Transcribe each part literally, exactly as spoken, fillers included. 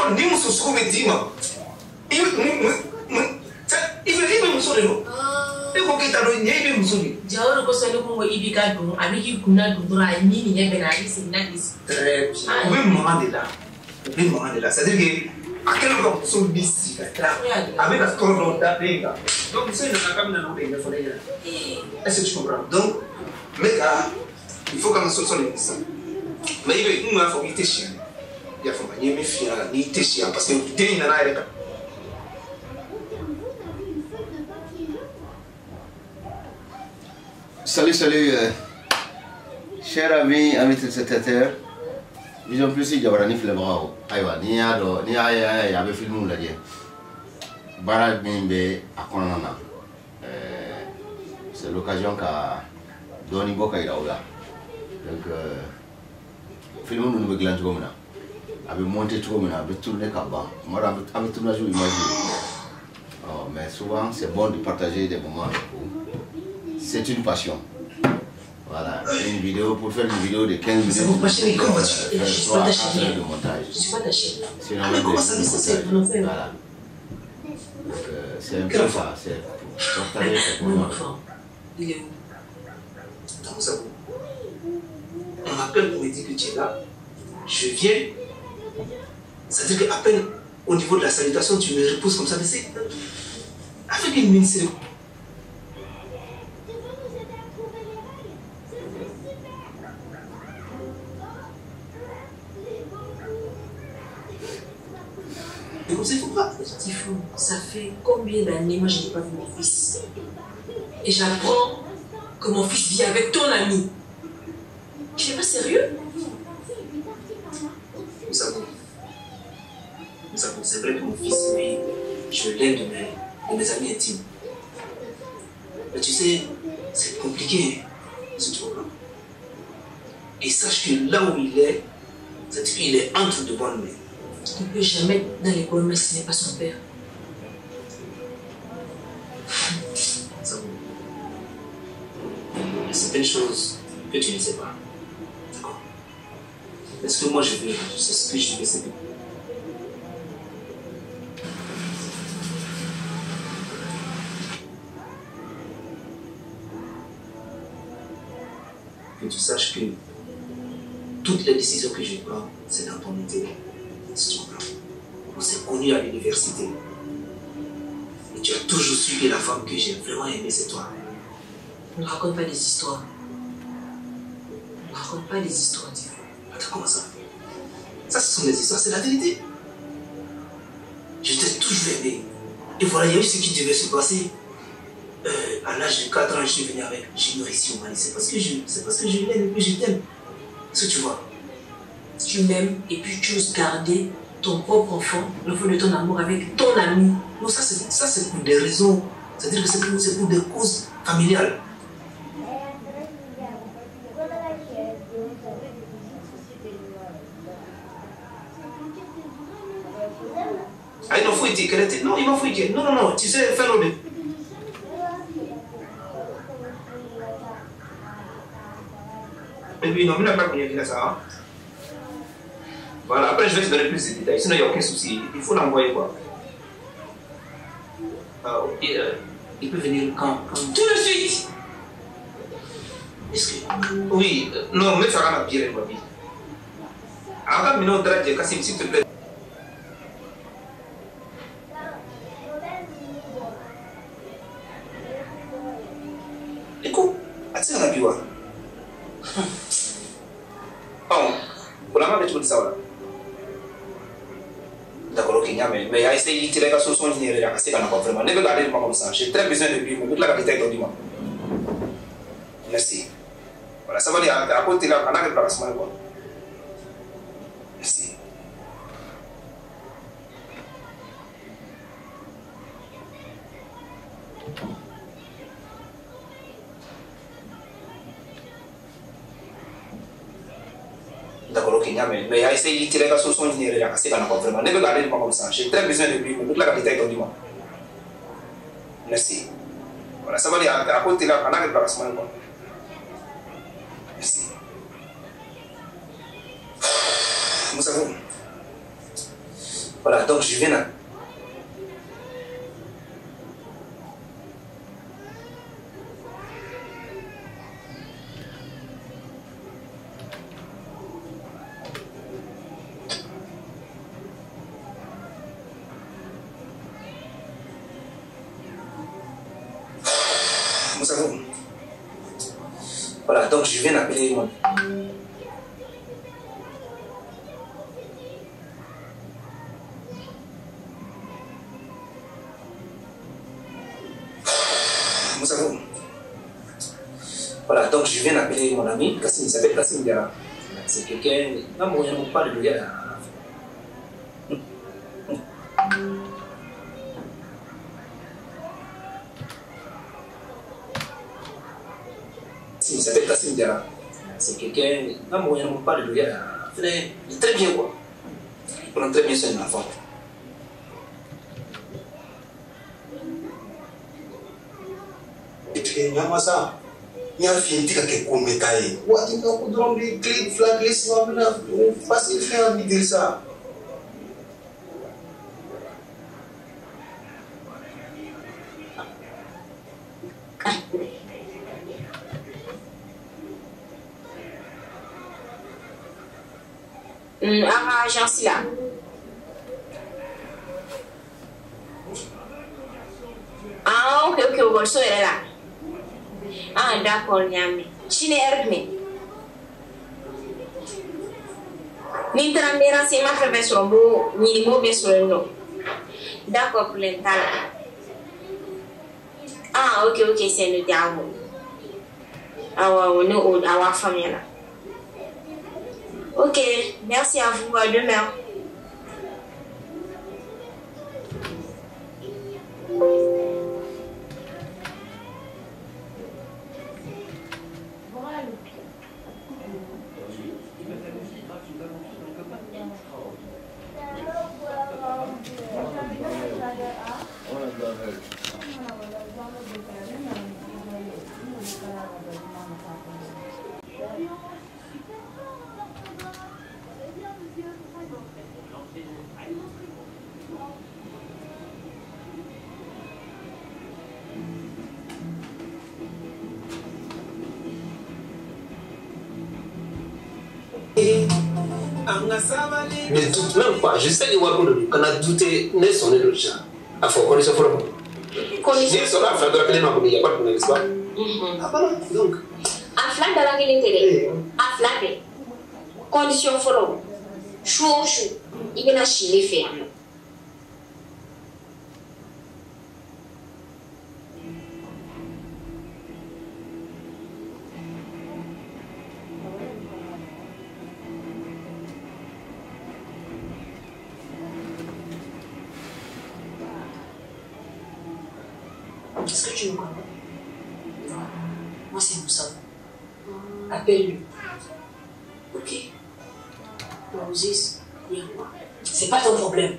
non, ni mon sous me dit, moi. Il veut dire, mon sous de nous. Et vous qui t'avez dit, il veut me soulever. J'ai un reconnaissance comme Ibika, avec qui Kuna Dura, et Nini, et Benali, c'est Nagis. Très bien. Oui, maman de là. Oui, maman de là. C'est-à-dire que, à quel moment sont d'ici, avec la tour d'Après. Donc, c'est le cas de notre pays, il faut dire. Est-ce que tu comprends? Donc, mais il faut qu'on ait une solution. Mais il faut qu'il y ait chien. Il faut qu'il y ait chien, il y ait chien, parce que dès qu'il y a un Salut, salut, euh, chers amis, amis téléspectateurs. Vision Plus, il y a un film bravo. Aïwa, ni a do, ni a ya ya be film la je. Bara bimbe akonana. Euh, c'est l'occasion qu'a Doni Boka iraola. Donc euh, film nous nous glands comme ça. Avec monter tout comme ça, avec tourner kaba. Moi avec tourner jouer imagine. Oh, mais souvent c'est bon de partager des moments avec vous. C'est une passion. Voilà, une vidéo pour faire une vidéo de quinze minutes. C'est mon passion, comment tu fais? Je suis pas taché. Je suis pas taché. C'est ah, mais comment ça c'est vous nous faites? Voilà. Donc euh, c'est un peu ça, c'est pour partager ce mon enfant. Il est où? Dans ça, on m'appelle pour me dire que tu es là. Je viens. C'est-à-dire qu'à peine au niveau de la salutation, tu me reposes comme ça. Mais c'est avec une mine sérieuse. C'est fou, pas? C'est fou. Ça fait combien d'années moi je n'ai pas vu mon fils? Et j'apprends que mon fils vit avec ton ami. Tu n'es pas sérieux? Nous savons. Nous savons. C'est vrai que mon fils, oui, je l'aime de mes, de mes amis intimes. Mais tu sais, c'est compliqué, ce truc là. Et sache que là où il est, cette fille, il est entre de bonnes mains. On ne peut jamais être dans les bonnes mains si ce n'est pas son père. Ça vaut. C'est une chose que tu ne sais pas. D'accord? Mais ce que moi je veux, c'est ce que je veux, c'est que. Que tu saches que toutes les décisions que je prends, c'est dans ton intérêt. Si tu comprends. On s'est connus à l'université. Et tu as toujours su que la femme que j'ai vraiment aimée, c'est toi. Ne raconte pas des histoires. Ne raconte pas des histoires, Dieu. Attends, comment ça? Ça, ce sont des histoires, c'est la vérité. Je t'ai toujours aimé. Et voilà, il y a eu ce qui devait se passer. Euh, à l'âge de quatre ans, je suis venu avec. J'ai nourri au Mali. C'est parce que je, c'est parce que je l'aime et puis je t'aime. Est-ce que tu vois? Tu m'aimes et puis tu oses garder ton propre enfant, le feu de ton amour avec ton ami. Non, ça c'est, ça c'est pour des raisons. C'est-à-dire que c'est pour, c'est pour des causes familiales. Ah, il m'a fouillé dire qu'elle était. Non, il m'a fouillé dire. Non, non, non, tu sais, fais-le bien. Et puis, non, il n'a pas connu ça. Voilà, après je vais te donner plus de détails, sinon il n'y a aucun souci. Il faut l'envoyer quoi. Euh, et, euh, il peut venir quand, quand... Tout de suite. Est-ce que... Oui, euh, non, mais ça va bien ma vie. Avant, maintenant, Dradje, Kassim, s'il te plaît. Écoute, attends la biwa. Oh, pour la main de tout ça. D'accord, ok, mais il y a essayé de tirer la solution générale, c'est pas vraiment. Ne me gardez pas comme ça. J'ai très besoin de lui, mais toute la capitale est au Merci. Voilà, ça va dire à côté là, on a le placement. Merci. D'accord, ok, mais il y a essayé de tirer la solution générale, c'est pas vraiment. Ne me gardez pas comme ça. J'ai très besoin de lui, mais toute la capitale est au Merci. Voilà, ça va dire à côté là, on a le placement. Merci. Nous savons. Voilà, donc je viens à... Nous avons... Voilà, donc je viens d'appeler mon... Nous avons... Voilà, donc je viens d'appeler mon ami, Kassim, il s'appelle Kassim Diara. C'est quelqu'un... Non, moi, je ne parle de lui. Il s'appelle Kassim Diara. C'est quelqu'un... Non, moi, je ne parle de lui. Il est très bien, quoi. Il prend très bien soin de l'enfant. Nyama sa nya fi tika ke ko metaye wati ka ko dron di clip flag list wa bina facile faire dire ça hum à agence là. Ah ok ok bon so elle est là. Ah d'accord, Niamey. Chine Erdme. N'intérêt de renseignement fait sur le mot, ni le mot bien sur le nom. D'accord pour l'intal. Ah ok ok c'est le diable. Ah ouais on est au à la famille là. Ok merci à vous à demain. Mais doute même pas, je sais que Waboulou, quand on a douté, n'est son nez de chat. À fond, condition pour le condition sur la flamme de la clé, il n'y a pas de problème, n'est-ce pas? Ah, voilà, donc. À flamme de la clé, à flamme. Condition pour le chou, chou, il y a chili ferme. Est-ce que tu me connais? Moi, c'est Moussa. Appelle-lui. Ok. Moses, viens-moi. C'est pas ton problème.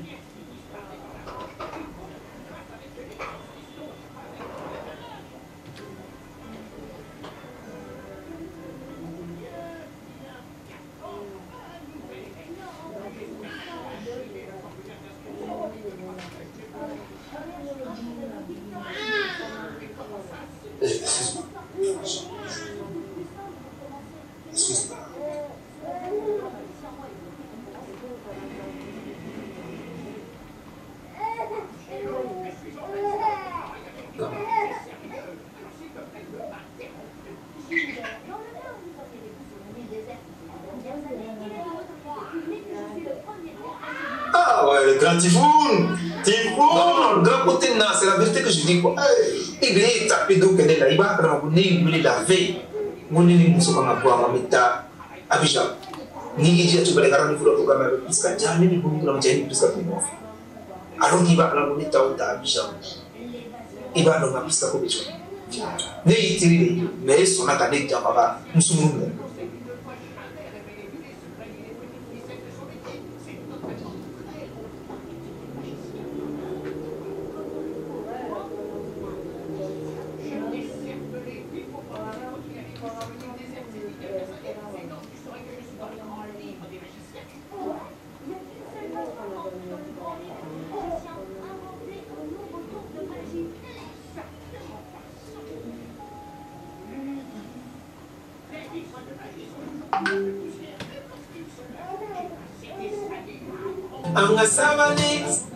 Ah ouais, le grand typhoon! Typhoon! Non, non, le grand côté, non, c'est la vérité que je dis quoi. Il vient taper d'eau que là, il va prendre il voulait la veille. Mon nez, nous sommes à boire, mais t'as Abidjan. Ni il dit tu vas les garantir pour le programme, parce que j'ai mis pour nous, j'ai mis plus que moi. Alors qu'il va prendre mon état à Abidjan. Il va nous plus que Abidjan. Ne il tire, mais son académie de Papa, nous sommes. anga sabali.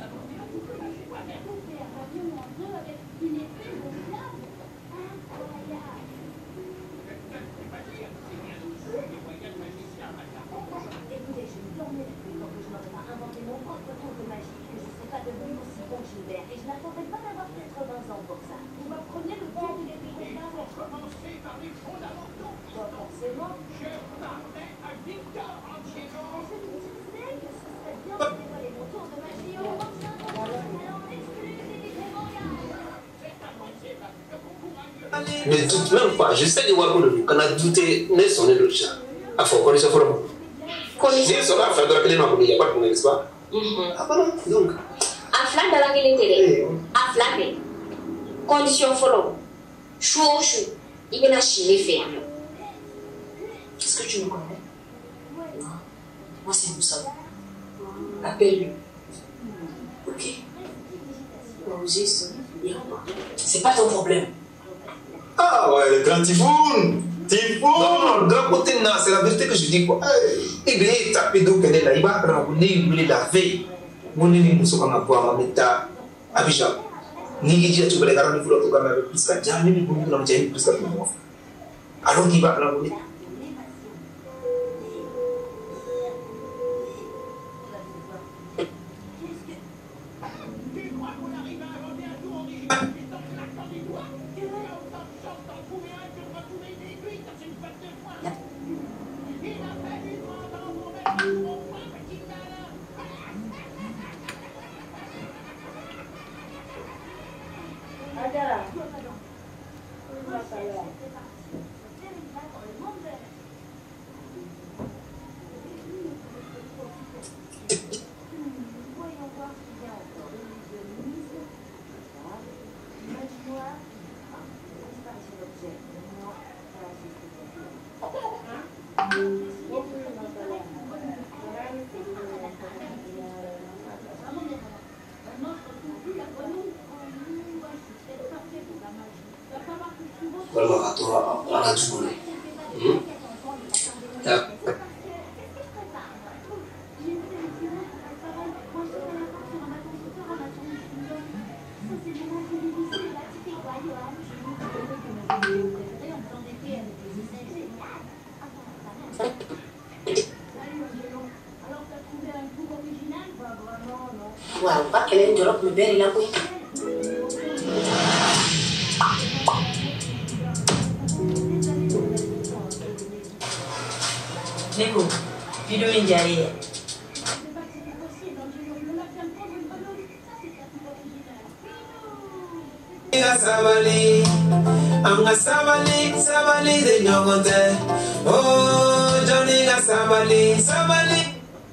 Et je n'attendais pas d'avoir quatre-vingts ans pour ça. Vous m'apprenez le temps de l'épée pour commencer par les fondamentaux. Pas forcément. Je parlais à Victor Angelo. Je me disais que ce serait bien de dévoiler mon tour de magie au prochain en exclusivité royale. C'est impossible que vous pourriez... Ne doute même pas, je sais de voir qu'on a douté, ne sonner le chat. À fond, condition pour le condition sur la fin de la clé, il n'y a pas de problème, n'est-ce pas? Ah, voilà, donc. A fila dala kelen tɛ dɛ a fila bɛɛ condition fɔlɔ su o su I bɛna si ne fɛ yan. Est-ce que tu me connais? Non. Moi c'est Moussa. Appelle-lui. Ok. C'est pas ton problème. Ah ouais, le grand typhoon. Typhoon. Non, non, de l'autre côté, non, c'est la vérité que je dis quoi. Il est tapé d'eau qu'elle est là, il va prendre la veille. Mon ami Moussa comme un bois, ma méta, Abidjan. Ni il dit à tout le monde, il faut que tu plus qu'à jamais, il faut que tu aies plus qu'à moi. Alors qu'il va à la monnaie. Vraiment, à toi, à la journée. Wow, pas qu'elle ait une robe, mais belle, il a quoi? Neko, tu dois me dire. Sabali, anga sabali, sabali de nyogote. Oh, Johnny ga sabali, sabali.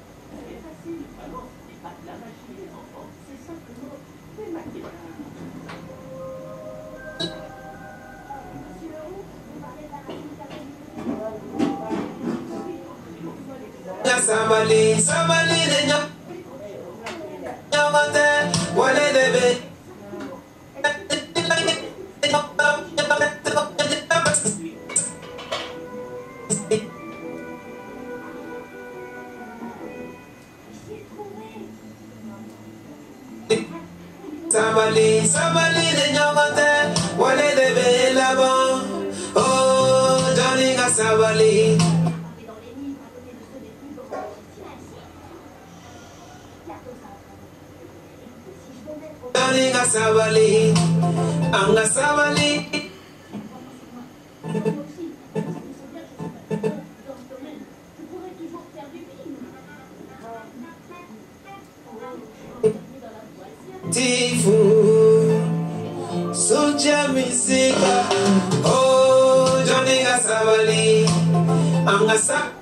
Sabali, sabali de nyogote, wale debe. Sabali, sabali de nyogote, wale debe là-bas. Oh, Johnny ga sabali. Johnny ga sabali, anga sabali. Tifu, suja misika. Oh, Johnny ga sabali, anga sabali.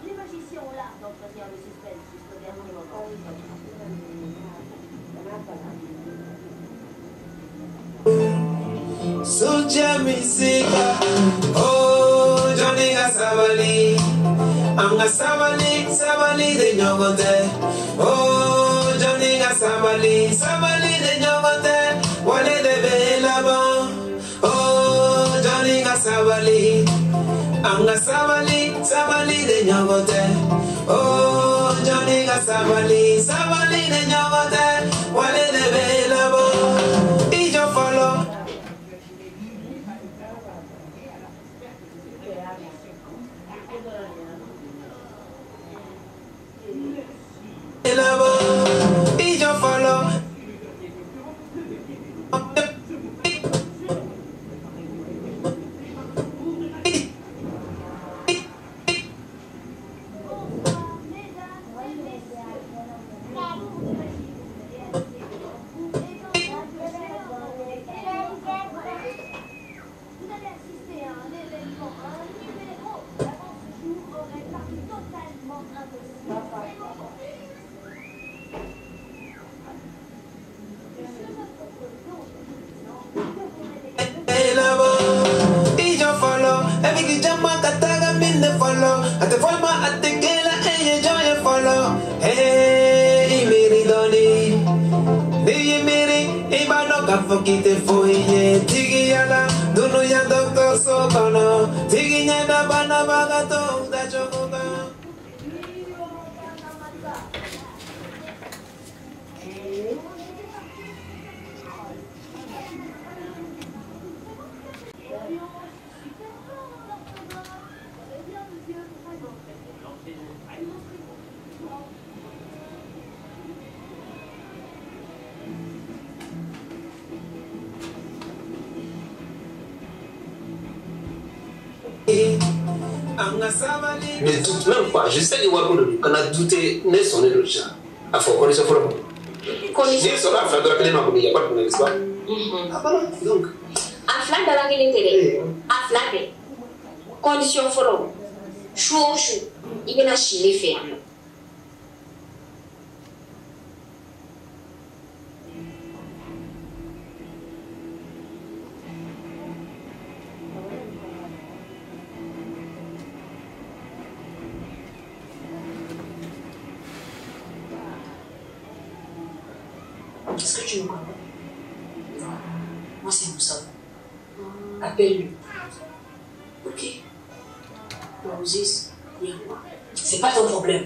Suja misika. Oh, Johnny ga sabali, anga sabali, sabali de nyogote. Oh, Johnny ga sabali, sabali de nyogote. Wale debe là-bas. Oh, Johnny ga sabali, anga sabali, sabali de nyogote. Oh, Johnny ga sabali, sabali de nyogote. kafo kite foye tigi yala dunu ya doctor sokono tigi nyenda bana bagato da chokoka. Ne doute même pas, je sais que Wakondo, quand on a douté, ne sonne le chat. À fond, condition pour le moment. Condition pour le moment, il n'y a pas de problème, n'est-ce pas? Ah, voilà, donc. À flan de la gueule, à flan, condition pour le moment. Chou, chou, il vient à chier ferme. Est-ce que tu me connais? Moi, c'est Moussa. Appelle-lui. Ok. Moses, viens-moi. C'est pas ton problème.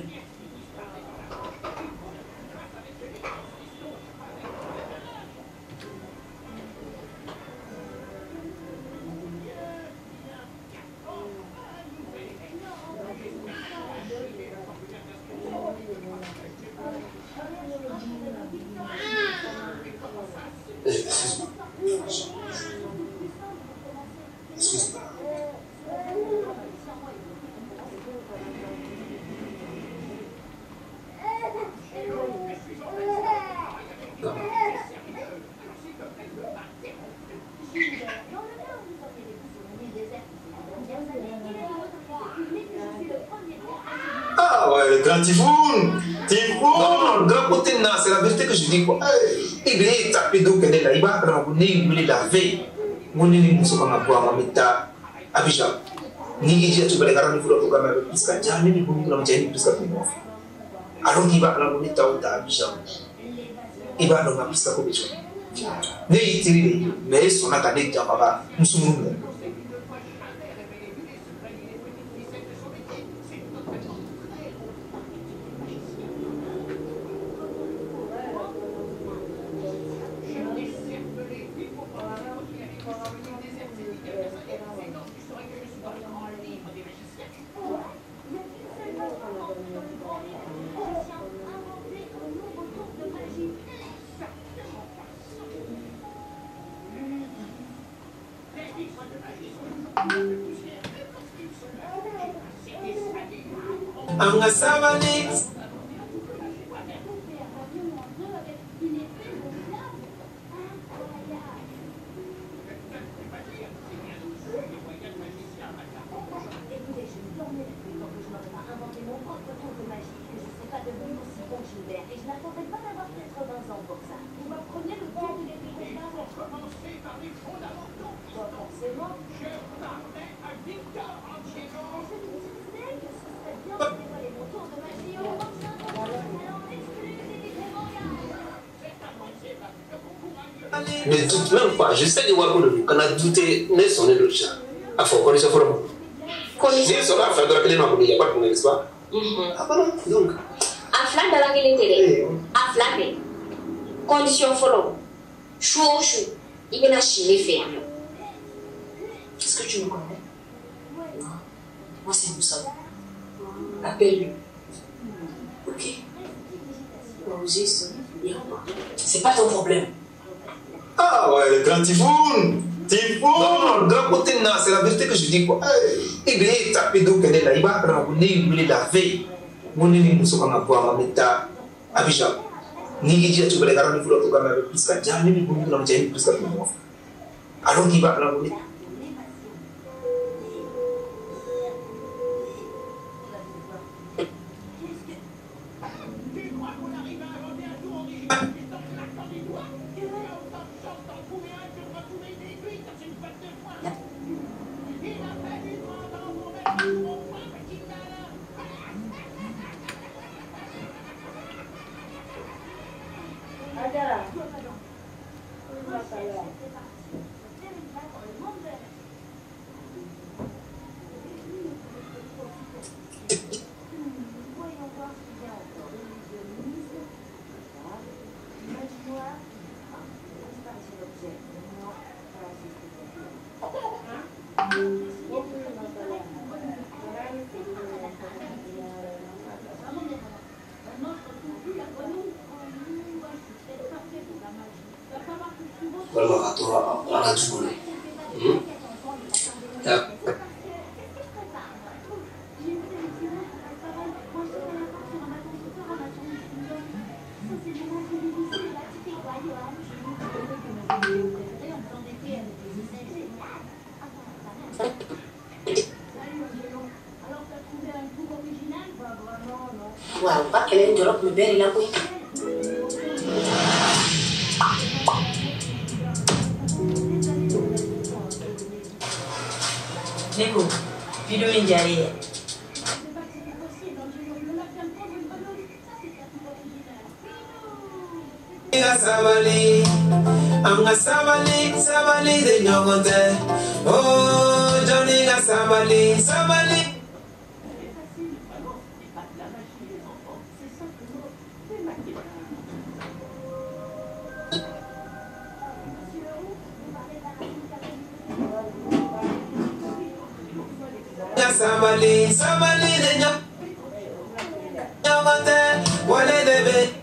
Ah ouais, le grand typhoon! Typhoon! Non, grand côté, c'est la vérité que je dis quoi. Il est tapé d'eau qu'elle est là, il va prendre il est lavé. Mon nez, nous sommes à boire, mais t'as Abidjan. Ni j'ai tout le garde pour le programme, parce que j'ai mis pour nous, j'ai mis plus que moi. Alors qu'il va à la monnaie à Abidjan. Il va dans ma piste à Comédie. Ne y tire, mais son acadé de Jababa, nous sommes. Anga Savanix. Et je n'attendais pas d'avoir quatre-vingts ans pour ça. Vous m'appreniez le temps de l'héritage d'un rêve. Commencer par les fondamentaux. Pas forcément. Je parlais à Victor Angelo. Et je me disais que ce serait bien de dévoiler mon tour de magie au prochain talent exclusivité royale. C'est impossible que vous courageux. Ne doute même pas, je sais que Wakondo, quand on a douté, ne sonne le chat. À fond, condition pour le moment. Condition pour le moment, il n'y a pas de problème, n'est-ce pas? Ah, voilà, donc. À flan de la gueule, à flan, condition pour le moment. Chou, chou, il vient à chier ferme. Est-ce que tu me connais? Moi, c'est Moussa. Appelle-lui. Ok. Moses, viens-moi. C'est pas ton problème. Ah ouais, le grand typhoon! Typhoon! Non, grand côté, c'est la vérité que je dis quoi. Il est tapé d'eau qu'elle est là, il va prendre il est lavé. Mon nez, nous sommes à boire, mais t'as Abidjan. Ni j'ai tout le garde pour le programme, plus que j'ai mis pour nous, j'ai mis plus que moi. Alors qu'il va prendre Vraiment, à toi, à la journée. Wow, pas qu'elle ait une robe, mais belle, là, oui. Neko, puis le médiaire. Sabali, anga sabali, sabali de nyogote. Oh, Johnny ga sabali, sabali. Sabali, sabali de nyogote, wale debe.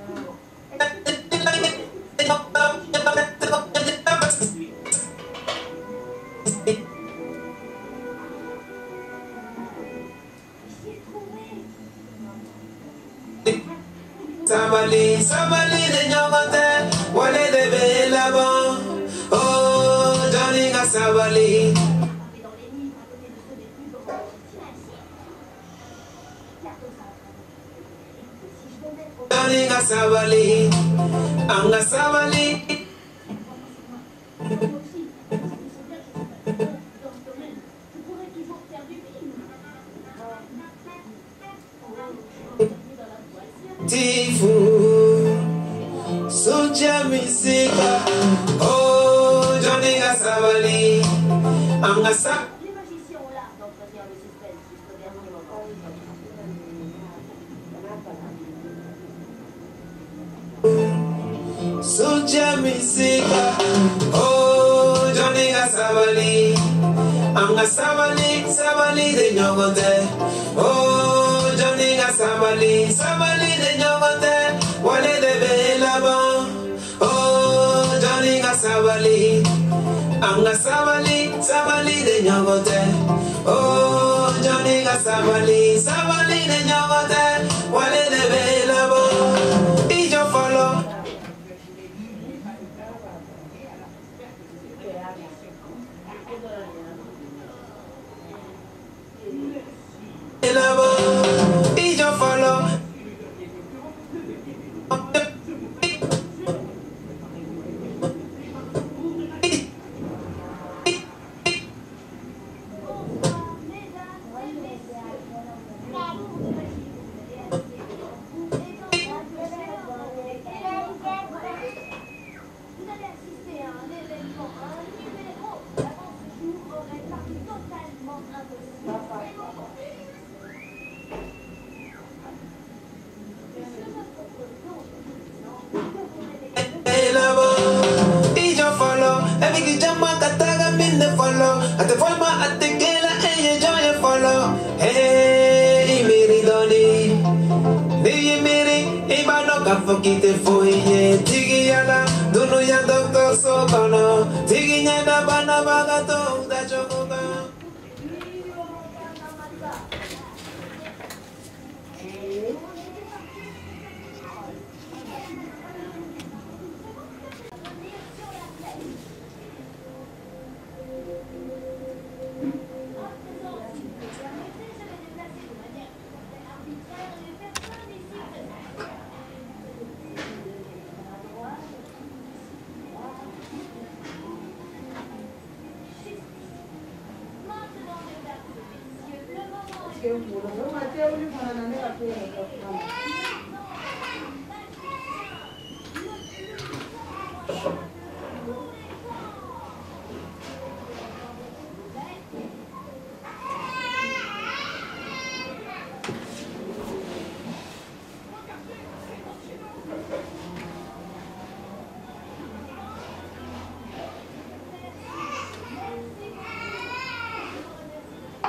Sabali, sabali de nyogote, wale debe là-bas. Oh, Johnny ga sabali. Johnny ga sabali, anga sabali. Tifu, suja misika. Oh, Johnny ga sabali, anga sabali. Suja misika. Oh, Johnny ga sabali, anga sabali, sabali de nyogote. Oh, Johnny ga sabali, sabali de nyogote, wale debe là-bas. Oh, Johnny ga sabali, anga sabali, sabali de nyogote. Oh, Johnny ga sabali, sabali de nyogote, wale debe là-bas. Ijo follow. Y yo follow. At the forma at the gala and enjoy a follow. Hey, Miri Doni. Ni Miri, Ibano Kafokite Foye, Tigi Yala, Dunu Ya Doctor Sokono, Tigi Yada Bana Bagato, that Chokoga.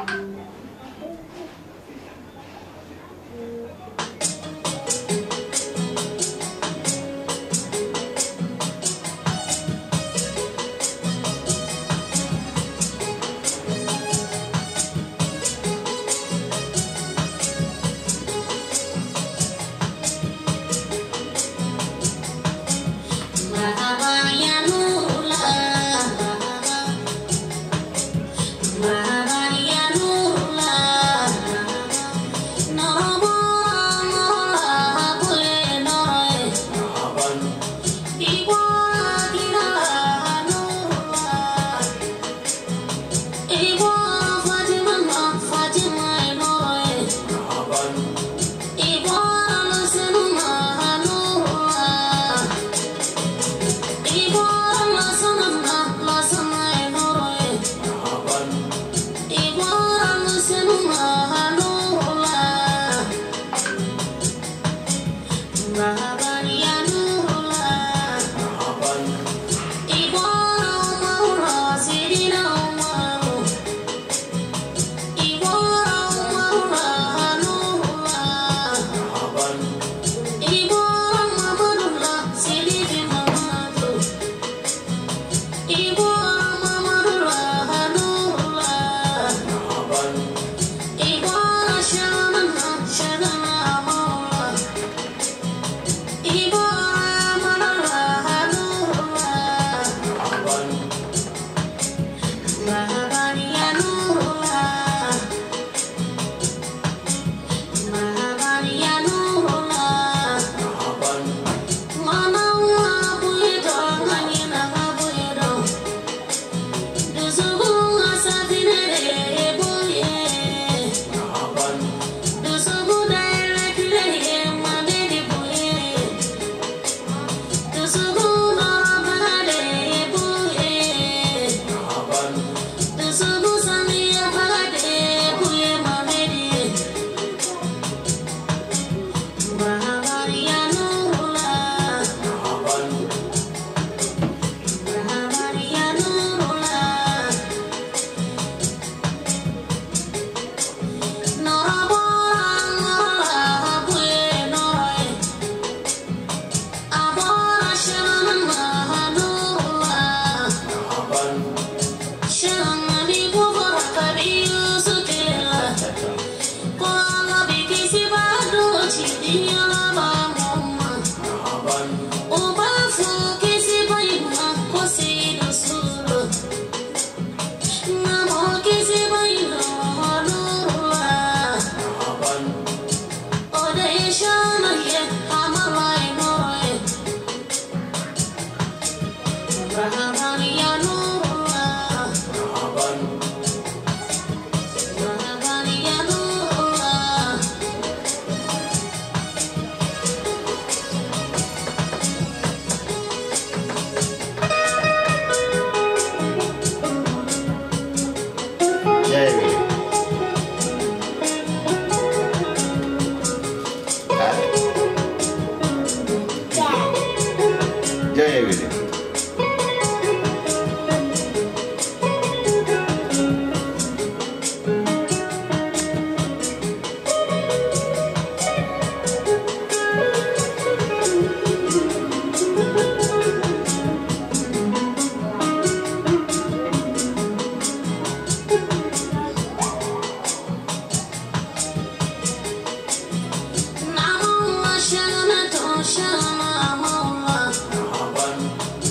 Shana, shana, mama.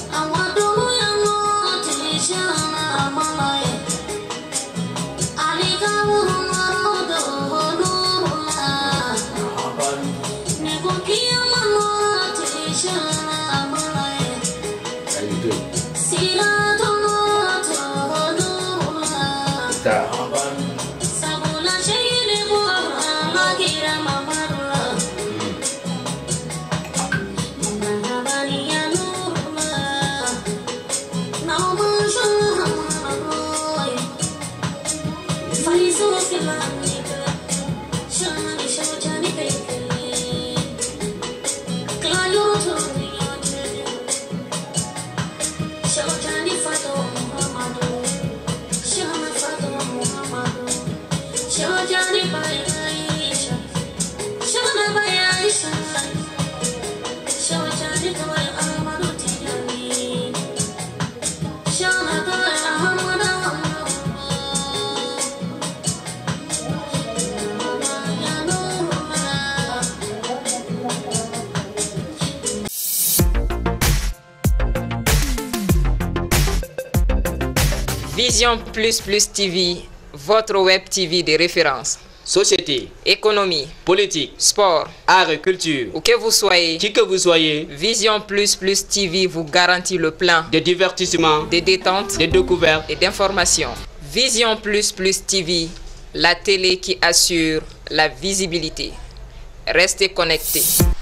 Vision Plus Plus T V, votre web T V de référence. Société, économie, politique, sport, art et culture. Où que vous soyez, qui que vous soyez, Vision Plus Plus T V vous garantit le plein de divertissement, de détente, de découverte et d'information. Vision Plus Plus T V, la télé qui assure la visibilité. Restez connectés.